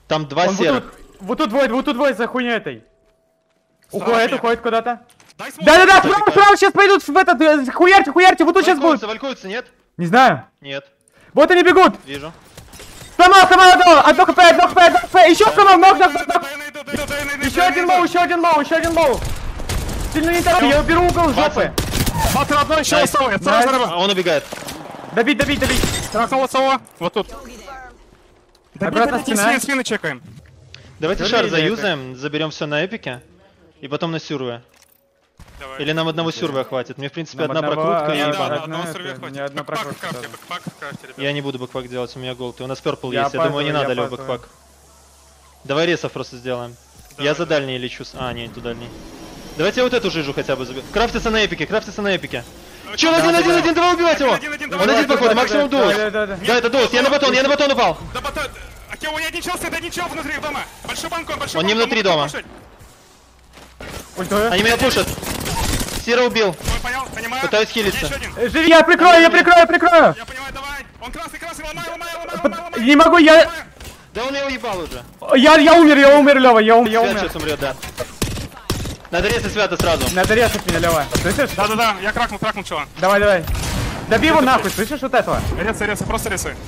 Там два серых. Вот тут двое за хуйней этой. Уходит куда-то. Да-да-да! Справа сейчас пойдут в этот, хуярьте, вот тут сейчас будут. Валькуются, нет? Не знаю. Нет. Вот они бегут. Вижу. Сломал, одно хп. Еще сломал, ног. Еще один лоу. Сильно не торопи, я уберу угол жопы. Смотри, одно еще осталось. Он убегает. Добить. Трахнула сова. Вот тут. Обратно спина. Спины чекаем. Давайте Всё шар ли заюзаем, заберем все на эпике. И потом на сюрве. Давай. Или нам одного сюрве хватит? Мне в принципе Нам одна одного, прокрутка и да, бан. да. Одного это сырвя не хватит. одна Бэкпак в прокрутка крафте, тоже. бэкпак в крафте, ребят. Я не буду бэкпак делать, у меня голд. У нас перпл Я есть, я думаю, не опаздываю, надо я Лёв опаздываю. бэкпак. Давай ресов просто сделаем. Давай, Я за дальний лечу. А, нет, ту дальний. Давайте я вот эту жижу хотя бы заберу. Крафтится на эпике. Чё, один, давай убивать его! Один, Он один походу, максимум дуос. Да. Да, это дуос, я на батон упал. Да батон. А у меня один чел внутри дома. Большой балкон. Он не внутри дома. Ультую. Они меня пушат. Сира убил. Понял, понимаю. Пытаюсь хилиться. Еще один. Живи, я прикрою. Я понимаю, давай. Он красный, ломай. Не могу, я Да он его ебал уже. умер, Лёва, я Свят умер. сейчас умрет, да. Надо резать Свята сразу. Надо резать меня, Лёва. Слышишь? Да, я кракнул чела. Давай. Доби его нахуй, слышишь вот этого? Ресы, просто ресы.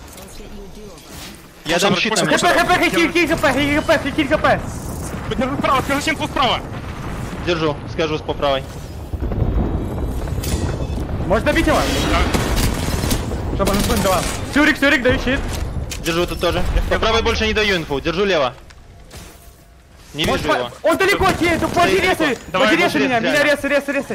Я дам щит на Пушит, меня. Хиль ХП. Держи справа, скажи чинку справа. Держу, скажу по правой. Можешь добить его? Чтобы он инфу не давал. Сюрик, даю щит. Держу тут тоже. По правой больше не даю инфу, держу лево. Не вижу его. Он далеко, подерезай Давай, меня, реально. резай.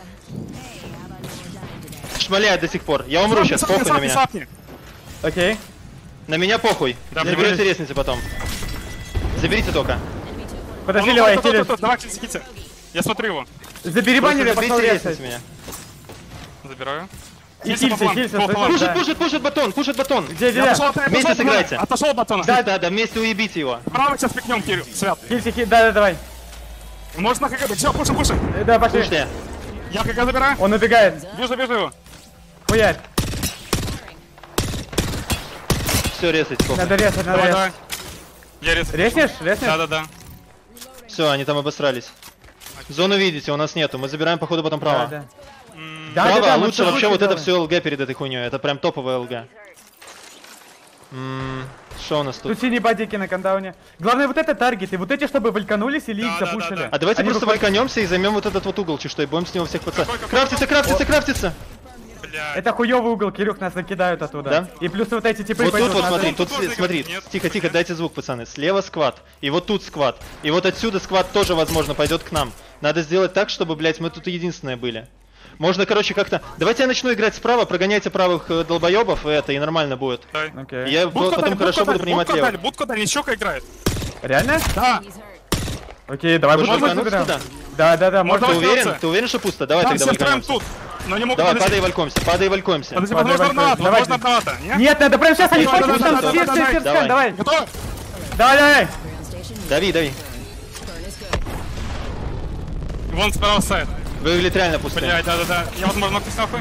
Шмаляет до сих пор. Я умру сейчас, похуй на меня. Сапни. Окей. На меня похуй. Да, Заберете ресницы потом. Заберите только. Подожди, Лёва, я хилюсь. Давай, сидите. Я смотрю его. Забери баннер, я Просто пошел заберите резать. ресницы меня. Забираю. И хилься, слышишь? Пушит батон. Где? Вместе сыграйте. Отошел от батона. Да, вместе уебите его. Право сейчас пикнем, Свят. Хилься, да, давай. Можно на ХГ, все, пушим. Да, пошли. Слушайте, Я ХГ забираю. Он убегает. Вижу его. Хуярь. все резать. Надо резать. Давай. Я резаю. Резнешь? Да. Все, они там обосрались. Зону видите, у нас нету. Мы забираем походу потом право. Право, лучше вообще вот это все ЛГ перед этой хуйней. Это прям топовая ЛГ. Что у нас тут? Тут синие бадики на кандауне. Главное вот это таргеты, вот эти, чтобы вальканулись или их запушили. А давайте Они просто выходят- вальканемся и займем вот этот вот угол, что и будем с него всех пацанов. Крафтится! Блядь. Это хуёвый угол, Кирюх, нас закидают оттуда. Да? И плюс вот эти типы Вот тут пойдут, вот надо- смотри, тут Тут смотри, нет. тихо, дайте звук, пацаны. Слева сквад, и вот тут сквад, и вот отсюда сквад тоже, возможно, пойдет к нам. Надо сделать так, чтобы, блять, мы тут единственные были. Можно, короче, как-то... Давайте я начну играть справа, прогоняйте правых долбоебов, и нормально будет. Окей. Я потом хорошо буду принимать лево. Будка дали, щека играет. Реально? Да. Окей, давай Можно будем валькануться заберем. туда? Да, можно. Ты Давай, уверен? кажется. Ты уверен, что пусто? Давай Там тогда все втроем вальканемся. тут. Но не могут Давай, подойти. падай валькомся. Подожди, Падай, можно Вальком. одного, Давайте. можно одного-то, не? Нет, надо прямо сейчас, они Давай, хочут давай, там давай, все, давай, давай. давай. Готово? Давай. Дави. Вон справа сайт. Выглядит реально пусто. Блядь, да. Я, возможно, ногти нахуй.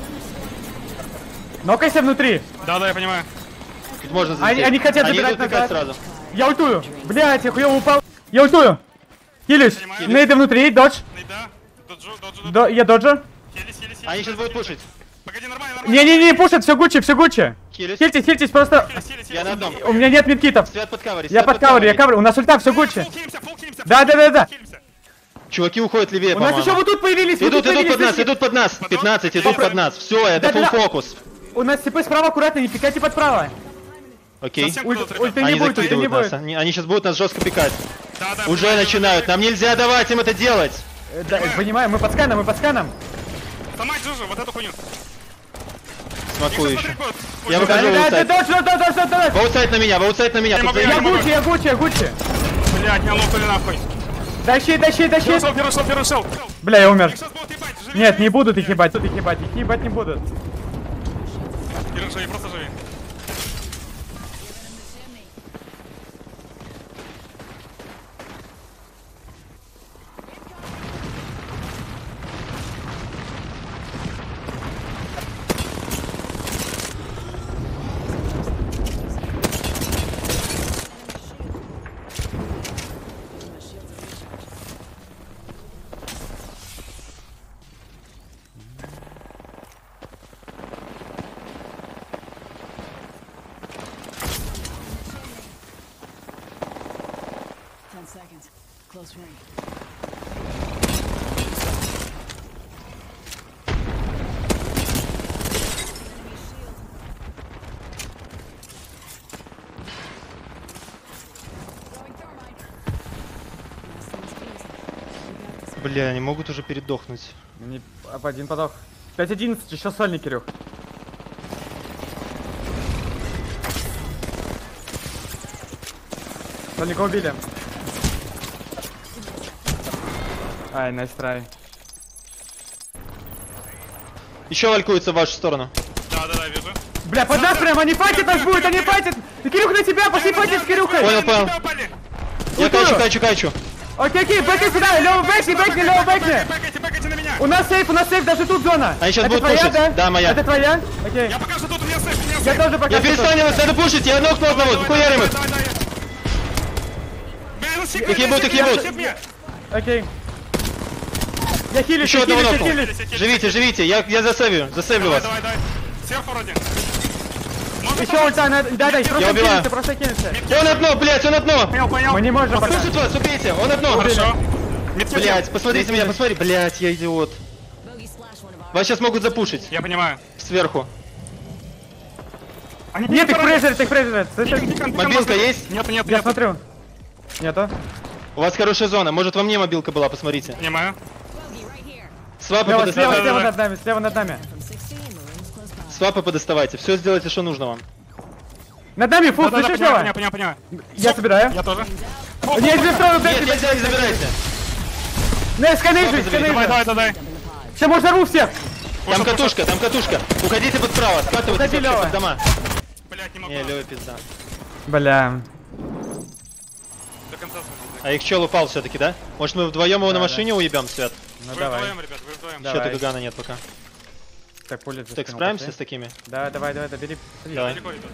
Нокайся внутри. Да, я понимаю. Тут можно залететь. Они хотят Они забирать идут тыкать назад. сразу. Я ультую. Блядь, я хуёво упал. Я ультую. Хилюсь. Понимаю. Нейды внутри, додж. Да. Я доджу. Хились. Они сейчас будут пушить. Погоди, нормально. Не, пушат, все Гуччи. Хились. Хильтесь, просто... Я на одном. У меня нет медкитов. Свят под каваре. Я под кавер, у нас ульта, все Гуччи. Да. Чуваки уходят левее, У нас по-моему. еще вот тут появились. Идут под нас. 15 идут под нас. Все, это Да. full фокус. У нас типы справа аккуратно, не пикайте подправо. Окей. Совсем куда-то, ребят. Ульты не Они будет, закидывают нас. Они сейчас будут нас жестко пикать. Да. Уже начинают. Нам нельзя давать им это делать. Да, понимаю, мы под сканом. Сломать Жужу, вот эту хуйню. Смакую Их еще. смотри, Я будет. выхожу. Да, додж. Воутсайд на меня. Я Тут могу, заебись. Я Гуччи. Блядь, меня лопали нахуй. Тащи. Перешел. Бля, я умер. Их сейчас будут ебать. Живи. Нет, не будут их ебать, их ебать не будут. Живи, просто живи. close range. Бля, они могут уже передохнуть. Не... Один подох. 5-11, еще сольник, Кирюх. Сольника убили. Ай, найс трай. Еще валькуются в вашу сторону. Да, вижу. Бля, под нас прям, они файтят нас будет, они файтят! Кирюх на тебя, пошли файтить с Кирюхой! Понял, понял. Я качу. Окей, бэкни сюда, лево бэкни, лево бэкни! Бэкайте на меня. У нас сейф, даже тут зона! Они сейчас Это будут твоя, пушить. да? Да, моя. Это твоя? Окей. Я пока что тут, у меня сейф, Я тоже пока Я что тут. перестану, надо пушить, я нокну одного, захуярим их. Их ебут. Окей. Я хилюсь, Еще одного я нокнул. хилюсь. Живите, я засейвлю вас. Давай. Сверху вроде. Еще ульта, да, Я убиваю. просто кинься. Он одно, блядь, он одно. Понял. Мы не можем пока. Слышит вас, убейте, он одно. Хорошо. Блядь, посмотрите меня, посмотри. Блядь, я идиот. Вас сейчас могут запушить. Я понимаю. Сверху. Нет, их прежерят. Мобилка есть? Нет. Я смотрю. Нету. У вас хорошая зона. Может, во мне мобилка была, посмотрите. Понимаю. Свапы Слева подоставайте. слева над нами. Свапы подоставайте. Все сделайте, что нужно вам. Над нами, фул, слышишь, Лева? Понял. Я собираю. Я тоже. Нет, не строил, Нет, нельзя, не забирайте. Давай. Все, можно рву всех. Там катушка. Уходите под право, скатывайтесь Уходи, вообще Лёва. под дома. Блять, не могу. Не, Лёва пизда. Бля. До конца смотрите. А их чел упал все-таки, да? Может мы вдвоем его на машине уебем, Свят? Ну Вы давай. вдвоем, ребят, вы вдвоем. Да. Что Давай. то Гагана нет пока. Так, пули за Так, спину справимся пошли. с такими? Да, давай, бери. Давай. Далеко идут.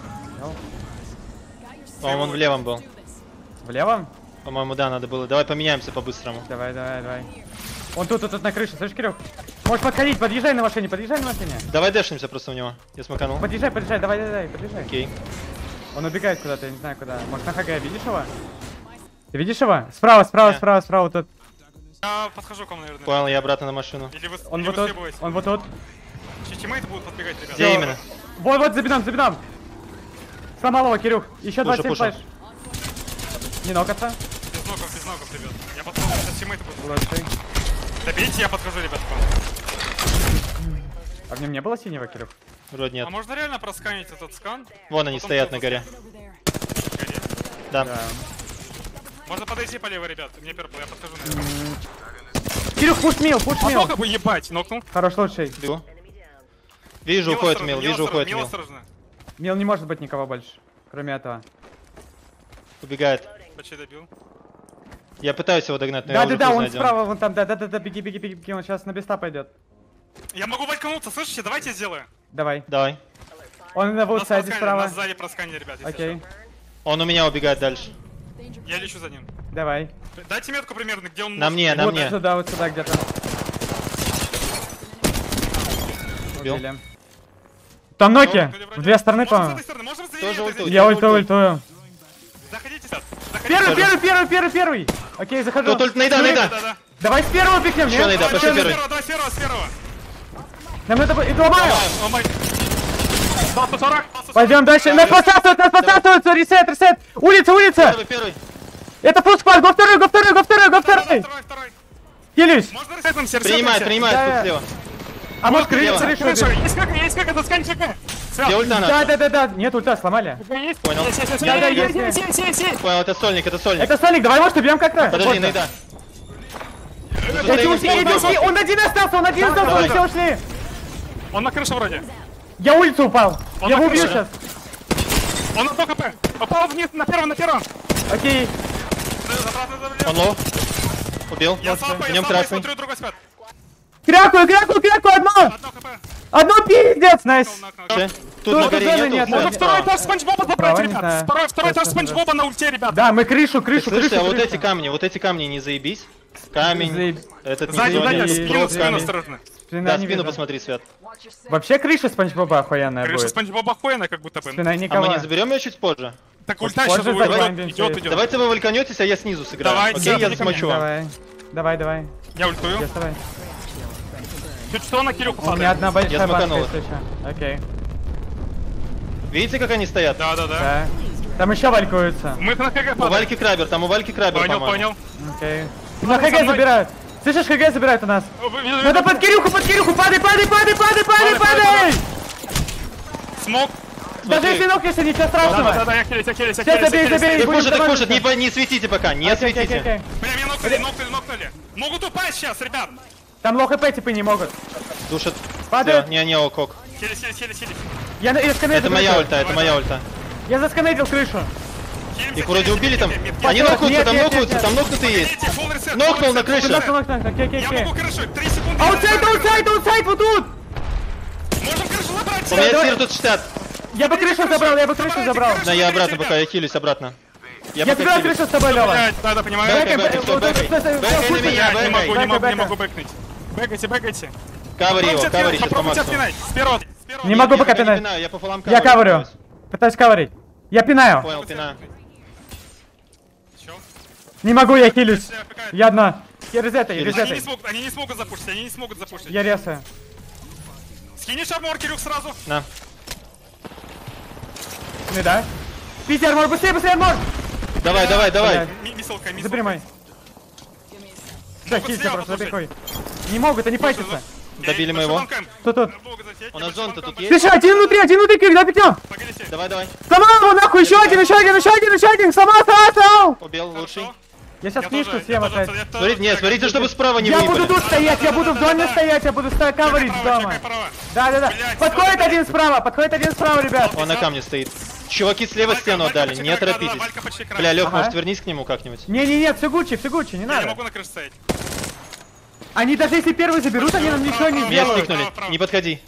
По-моему, он в левом был. Влево? По-моему, да, надо было. Давай поменяемся по-быстрому. Давай. Он тут на крыше, слышишь, Кирюх? Можешь подходить, подъезжай на машине. Давай дэшнемся просто в него. Я смаканул. Подъезжай, давай, подъезжай. Окей. Он убегает куда-то, я не знаю куда. Может на ХГ, видишь его? Ты видишь его? Справа тут. Я подхожу к вам, наверное. Понял, я обратно на машину. Или вы Он или вот вы тут, съебываете? он вот тут. Тиммейты будут подбегать, ребят. Где именно? Вот, за бедом. Сломал его, Кирюх. Еще Пуша, 27 пуша. флеш. Не нокаться. Без ноков, ребят. Я подхожу, сейчас тиммейты будут. Лучший. Добейте, я подхожу, ребят, к вам. А в нем не было синего, Кирюх? Вроде нет. А можно реально просканить этот скан? Вон они Потом стоят на кто-то горе. Горе. Да. Да. Можно подойти по левой, ребят. Мне перпл, я подхожу, наверное. Кирюх, пушмил. А сколько бы ебать, нокнул? Хорош, лучший. Бегу. Вижу, уходит мил, уходит Мил мил. осторожно. Мил не может быть никого больше, кроме этого. Убегает. Почти добил. Я пытаюсь его догнать, но я уже Да, поздно он найдён. справа, вон там, да, беги, он сейчас на беста пойдет. Я могу валькануться, слышите? Давайте я сделаю. Давай. Давай. Он на вот сайде Нас справа. сзади просканили, ребят, если Окей, что. Он у меня убегает дальше. Я лечу за ним. давай. Дайте метку примерно, где он На может мне, быть. на Вот мне. сюда, где-то. Убил. Убили. Там ноки! Вроде В две стороны, Можем с по-моему. этой стороны, можем с Тоже ульту. Я ультую. Заходите, Сад. Заходите. Первый! Окей, захожу. Тут найда. Да. Давай с первого пикнем, Ещё нет? найда, Давай, пошли давай, первый. давай, с первого. Нам надо... И ломаю! Ломай. 240. Пойдем дальше. Нас подсасывают! Ресет! Улица! Первый. Это фулл-спад! Го второй! Второй. Хилюсь! Можно ресетом все, Принимает Да. тут слева. А может Слева. крышу? Есть как, это скань ЧК. Где ульта наша? Да. Нет, ульта сломали. Понял. Есть. Понял, это сольник. Это Соник, давай, может, убьем как-то? Подожди, найда. Эти ушли, он один остался, Давай. все ушли. Он на крыше вроде. Я улицу упал. Он Я на его убью крыше. сейчас. Он на 100 КП. Попал вниз, на первом. Окей. Он лоу. Убил. Я В сапаю, нем красный. смотрю другой спят. Крякую, одно! Одно КП. Одно пиздец, найс. Тут на Тут горе зоны нету. нет, Можно да. второй этаж Спанч Боба Справа, забрать, не знаю. ребят. Второй этаж Сейчас Спанч Боба на ульте, ребят. Да, мы крышу. Слышите, а вот эти камни не заебись. Камень. Заеб- Этот не Сзади, зеленый, сзади, спину, просто камень. осторожно. Да, спину посмотри, Свят. Вообще крыша Спанч Боба охуенная Крыша будет. Спанч Боба охуенная, как будто бы. Спина А мы никого. не заберем ее чуть позже? Так ульта сейчас Используй закон, идет. Давайте вы вальканетесь, а я снизу сыграю. Давай, Окей, я давай, засмочу вам. Давай. Я ультую. Yes, давай. Чуть что на Кирюху У меня падает. одна большая банка, смаканул если что. Окей. Видите, как они стоят? Да. Да. Там еще валькуются. Мы на ХГ У падаем. Вальки Крабер, там у Вальки Крабер, Понял, по-моему. понял. Окей. На ХГ со мной. забирают. Слышишь, ХГ забирают у нас. Вижу, Надо под Кирюху, падай! Падай. Смог. Даже если нокнешься, ничего страшного. Да, я хилюсь. Сейчас забей. Так будем пушат, давать. не светите пока, не Окей. светите. Бля, меня нокнули. Могут упасть сейчас, ребят. Там лох ХП типа не могут. Душат. Падает. Всё, не, ок. Хились. Я сканейтил Это моя крышу. ульта, это моя ульта. Я засканейтил крышу. Их вроде убили там. Они Нет, нокнутся, там нет, нокнутся, нет. там нокнутые есть. Нокнул Нокнул на крыше. Окей. Я могу крышу, 3 секунды. Аутсайд, вот тут! Можем крышу забрать. У меня давай. стир тут 60. Я бы крышу забрал. Да, я обратно пока, я хилюсь обратно. Я пока забираю хилюсь. крышу с тобой, Лёва. Блядь, да, понимаю. Бэкай, всё, бэкай. Бэкай на меня, Не бэкай. могу бэкнуть. Бэкайте. Кавари его, кавари сейчас по Попробуйте максимуму. отпинать. Сперва. Не могу Я пока не пинать. пинаю, я по фалам Я каверю. каварю. Пытаюсь каверить. Я пинаю. Понял, пинаю. Чё? Не могу, я хилюсь. Я одна. Я резетай. Они не смогут запушить. Я резаю. Скинешь армор, Кирюх, сразу. На. Ну да. Пить армор, быстрее армор! Давай. Блядь. Мисселка. Запрямай. Да, Могут хильте слева просто, послушать. забегай. Не могут, они файтятся. Добили мы его. Кто тут? У нас зон-то тут есть? Слышь, один внутри, когда пятнем! Погодите. Давай. Сломал его нахуй, еще один! Сломал! Убил, лучший. Я сейчас книжку съем опять. Смотрите, чтобы справа не Я буду выебали. тут стоять, я буду в доме стоять, я буду каверить с дома. Да. Блядь, Подходит смотри, один справа, ребят. Он на камне стоит. Чуваки слева стену отдали, не торопитесь. Бля, Лёх, Ага. может вернись к нему как-нибудь? Не, все Гуччи, не Я не надо. могу на крыше стоять. Они даже если первый заберут, они нам ничего не Меня сделают. стикнули, не подходи.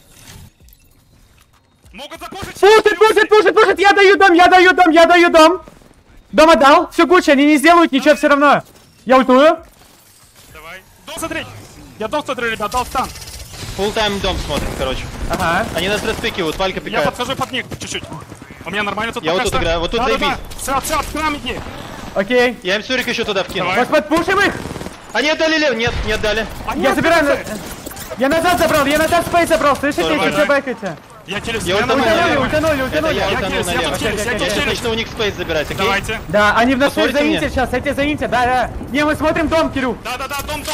Могут запушить. Пушит, я даю дом. Дом отдал, все Гуччи, они не сделают ничего все равно. Я ультую. Давай. Дом смотри. Я дом смотрю, ребят, дал стан. Full тайм дом смотрим, короче. Ага. Они нас распикивают, Валька Я пикает. подхожу под них чуть-чуть. У меня нормально тут Я вот пока тут что. играю, вот тут Да, заебись. Все, к нам иди. Окей. Я им Сурик еще туда вкинул. Давай. Подпушим их. Они отдали лев, нет, не отдали. Я забираю. Я назад спейс забрал, слышите, Нормально. если бэкайте. Я через Я себя ультанул набегаю. налево. Утянули. Это я Я утонул через, я налево. тут через, я Окей, тут Я через. начну у них спейс забирать, окей? Давайте. Да, они в нас Посмотрите заинте мне. сейчас, эти заинте, да. Не, мы смотрим дом, Кирюх. Да, дом.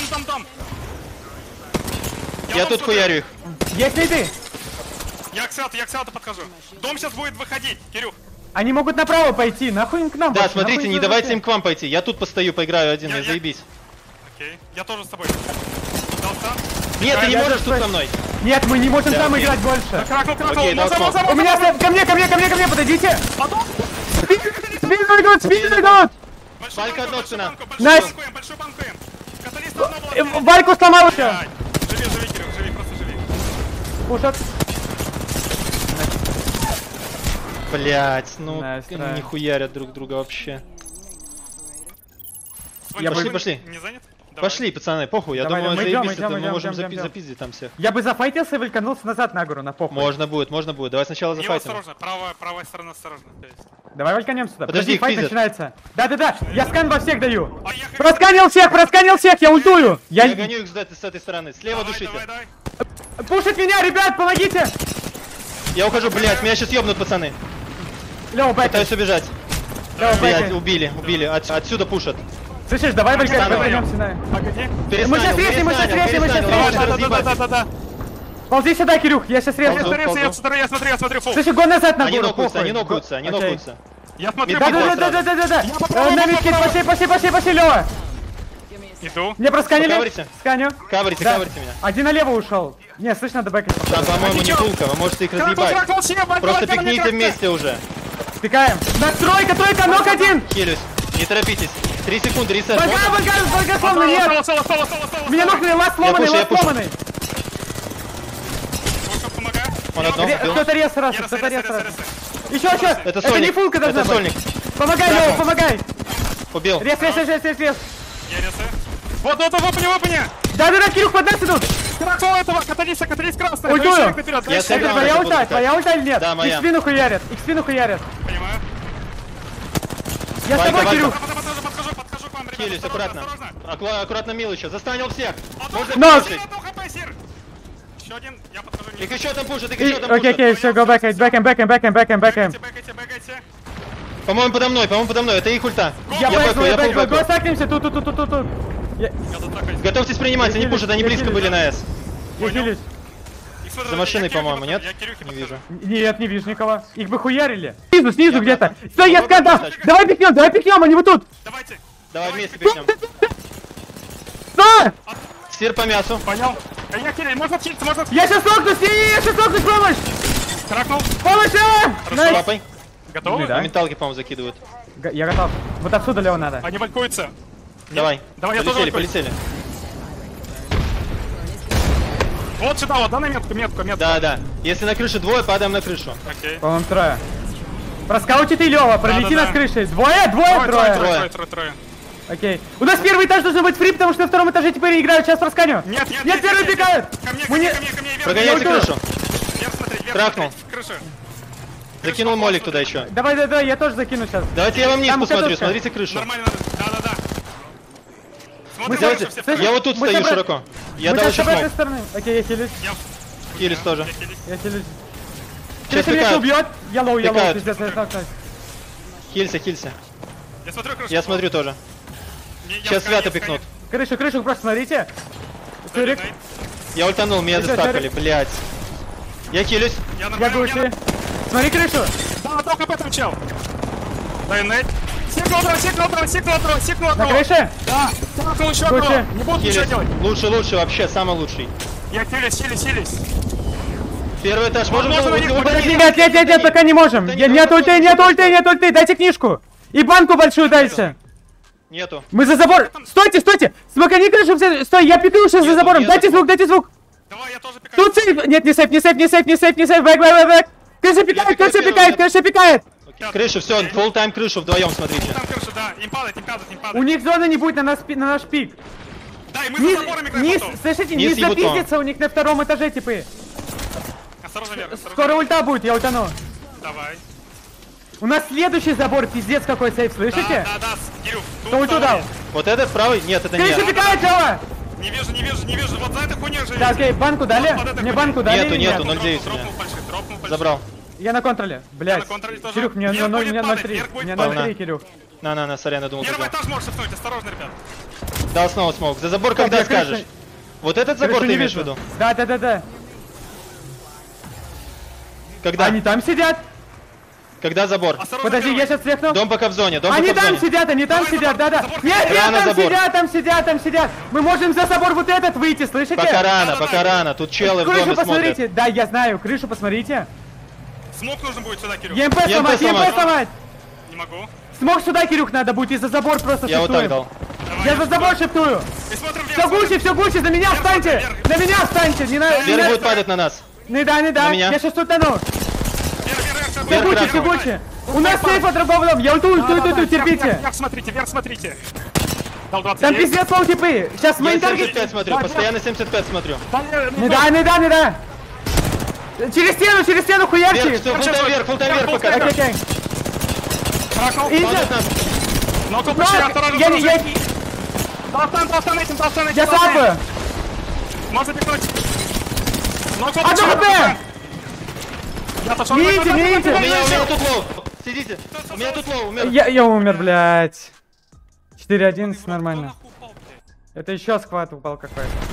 Я дом тут смотрю. хуярю их. Есть ли ты? Я к Сиату подхожу. Дом сейчас будет выходить, Кирюх. Они могут направо пойти, нахуй к нам. Да, больше, смотрите, нахуй не сюда давайте идти. им к вам пойти. Я тут постою, поиграю один, Я- и заебись. Окей. Я тоже с тобой. Дал стан. Нет, ты не я можешь тут тут спейс. со мной. Нет, мы не можем Да, там окей. играть больше. Кракнул. Окей, дал смог. У меня ко мне, подойдите. Спину идут. Палька одна цена. Найс. Большую банкуем. Каталист одна была. Вальку сломал еще. Блядь. Живи, Кирюх, живи, просто живи. Пушат. Блять, ну Найс, да. не хуярят друг друга вообще. Я пошли. Не занят? Давай. Пошли, пацаны, похуй, я Давай, думаю, мы заебись, идем, мы идем, можем идем. запиздить там всех. Я бы зафайтился и вальканулся назад на гору, на похуй. Можно будет. Давай сначала Его зафайтим. осторожно, правая сторона осторожно. То есть. Давай вальканем сюда. Подожди, их файт пиздят. начинается. Да. Я скан во всех даю. А я Просканил всех, я ультую. Я гоню их с этой стороны, слева душите. Давай. Пушит меня, ребят, помогите. Я ухожу, блять, меня сейчас ёбнут, пацаны. Лева, бэкай. Пытаюсь убежать. Лева, Блять, бэкай. убили. Отсюда пушат. Слышишь, давай Встану. вальканемся на... Погоди. Мы сейчас режем, мы сейчас режем. Да. Ползи сюда, Кирюх, я сейчас режу. Ползу. Я смотрю, фул. Слышишь, гон назад на Они гору, нокаются, похуй. они нокаются. Окей. Я смотрю, Да. Да. На мидкит, пошли, Лева. иду. Мне просканили. Покаверите. Сканю. Каверите, Да. каверите меня. Один налево ушел. Не, слышь, надо бэкать. Там, по-моему, не пулка, вы можете их разъебать. Просто пикните вместе уже. Пикаем. Тройка, нок один. Хилюсь. Не торопитесь. 3 секунды, ресет. Бага, сломанный, нет. Меня нокнули, ласт сломанный, я пушу. Помогаю. Он одного убил. Кто-то рез раз, Я кто-то рез раз. рез. Еще. Это не сольник. фулка должна Это быть. сольник. Помогай, Лева, помогай. Убил. Рез. Я резаю. Вот, выпни. Да, Кирюх, под нас идут. Кракнул этого, каталист красный. Ультую. Человек наперед. Я Дальше. сыграл. Это твоя ульта или нет? Да, моя. Их спину хуярят. Понимаю. Я с тобой, Валька, Кирюх. Подхожу к вам, ребята. Хилюсь, аккуратно. Аккуратно, Мил еще. Застанил всех. Можно Но- пушить. Еще один, я подхожу. Их еще там пушат, их еще там Окей, окей, пушат. все, go back, back. Бегайте. По-моему, подо мной. Это их ульта. Я бэкаю, я бэкаю, бэкаю. го стакнемся, тут. Я тут так. Готовьтесь принимать, они Я пушат, они хилюсь, близко я были на С. Я хилюсь. За машиной, по-моему, нет? Я Кирюхе Не вижу. Нет, не вижу никого. Их бы хуярили. Снизу где-то. Стой, я скандал. Давай пикнем, они вот тут. Давайте. Давай вместе пикнем. Стой! Стир по мясу. Понял. Я Кирилл, можно чилить, можно... Я сейчас нокнусь, я сейчас нокнусь, помощь! Кракнул. Помощь! Найс! Лапой. Готовы? Да. Менталки, по-моему, закидывают. Я готов. Вот отсюда Лео надо. Они балькуются. Давай. Давай, я тоже Полетели. Вот сюда, вот, да, на метку. Да. Если на крыше двое, падаем на крышу. Окей. По-моему, трое. Проскаути ты, Лева, пролети Да. над крышей. Трое. Трое. Окей. У нас первый этаж должен быть фри, потому что на втором этаже теперь играют, сейчас просканю. Нет, первый пикают. Ко мне, Мы не- вверх. Прогоняйте Я уйду. крышу. Вверх смотреть, вверх Кракнул. смотреть. Крыша. Закинул молик туда еще. Давай, я тоже закину сейчас. Давайте я вам вниз Там посмотрю, катушка. смотрите крышу. Нормально надо. Да. Смотрим Давайте, крышу, все я вот тут Мы стою собрали- широко. Я Мы дал сейчас еще с этой смог. стороны. Окей, я хилюсь. Хилис тоже. Я хилюсь. Сейчас Крыша меня пикают. убьет. Я лоу, Пикают. пиздец, я сталкиваюсь. Хилься. Я смотрю крышу. Я смотрю тоже. Я Сейчас сканю, свято пикнут. Крышу, просто смотрите. Цурик, Я ультанул, меня Еще застакали, блять. Я хилюсь. Я я нормально. гучи. Смотри крышу. Да, только об этом чел. Дай нейт. Секну На одного. крыше? Да. Тракнул еще Гучи. одного. Не буду ничего Хилюсь. делать. Лучше, вообще, самый лучший. Я хилюсь. Первый этаж, можем Можно на них Подожди, нет, пока не можем. Нет ульты, дайте книжку. И банку большую дайте. Нету. Мы за забор. Стойте. Смокани крышу, стой, я пикаю сейчас за Нету, забором. нету. Дайте звук. Давай, я тоже пикаю. Тут сейф. Нет, не сейф. Бэк. Крыша пикает. Крышу, все, full time крышу вдвоем смотрите. Там крыша, да. Им падает. У них зона не будет на наш пик. Да, и мы за забором играем Низ, потом. слышите, Низ низ ебут запиздится у них на втором этаже, типы. Осторожно, вверх. Скоро ульта будет, я ультану. Давай. У нас следующий забор, пиздец какой сейф, слышите? Да, Кирюх. Кто ульту дал? Вот этот правый? Нет, это Крыша нет. пикает, Джава! Не вижу. Вот за этой хуйней же Да, окей, банку дали? Вот этой Мне хуйней. банку дали? Нету, или нет? нету, 0,9 у меня. Дропнул большой. Забрал. Я на контроле, Я блядь. на контроле тоже. Кирюх, мне Вверх 0, будет мне падать, 0,3. вверх будет Мне падать. 0,3, Кирюх. На, сорян, я думал, Первый забрал. этаж можешь шифнуть, осторожно, ребят. Дал снова смог. За забор когда я крышу- скажешь? Вот этот забор Крышу ты не имеешь в вижу. виду? Да. Когда? Они там сидят? Когда забор? Осторожно, Подожди, первый. я сейчас слегну. Дом пока в зоне, дом Они пока в там зоне. сидят, да. забор, Нет, Рано забор. там сидят. Мы можем за забор вот этот выйти, слышите? Пока Да. рано. Тут челы в Крышу доме посмотрите. смотрят. Да, я знаю, крышу посмотрите. Смог нужен будет сюда, Кирюх. ЕМП сломать. сломать. Не могу. Смог сюда, Кирюх, надо будет, и за забор просто Я вот шептуем. так дал. Давай, Я за забор шептую. И смотрим вверх. Все Гуччи, за меня встаньте. вверх. На меня встаньте. Не на... Дверь будет падать на нас. Не да. На меня. Я сейчас утону. Вверх, Все Гуччи, красный. Гуччи. У нас сейф отработан. Я ульту, терпите. Вверх смотрите. Дал 20. Там есть. пиздец лоу типы. Сейчас Я мейн таргет. 75 смотрю, постоянно 75 смотрю. Не да. Через стену хуярьте. Вверх, все, full time вверх пока. Окей. Кракнул. Иди. Падает нас. Но тут Брат, осторожно. Достан этим. Я сапаю. Можно пикнуть. Но тут Одно хп. Я отошел. Не идите. У меня тут лоу. Сидите. У меня тут лоу, умер. Я умер, блядь. 4-11, нормально. Это еще сквад упал какой-то.